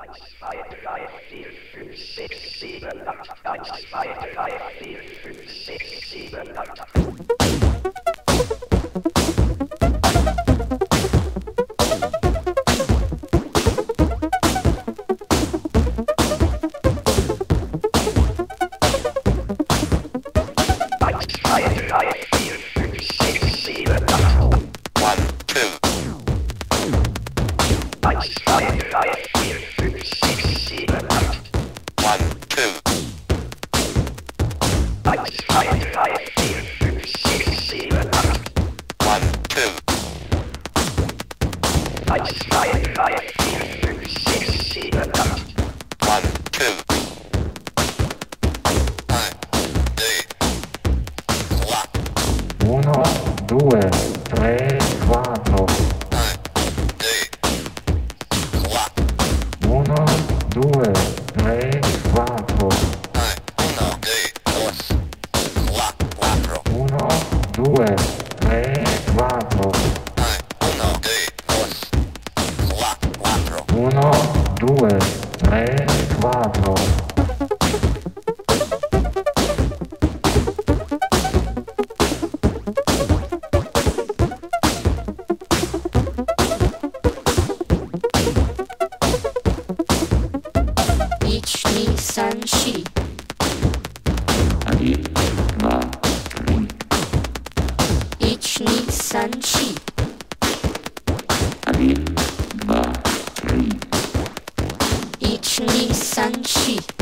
2, 3, 4, 5, 6, 7, 8. 1, 2, 3, 4, 5, 6, 7, 8. Uno, due, tre, quattro. Uno, due, tre, quattro. Uno, due, tre, quattro. Uno, due, tre, quattro. San Shi. 1, 2, 3. 1, 2, San Shi. 1, 2, 3. 1, 2, San Shi.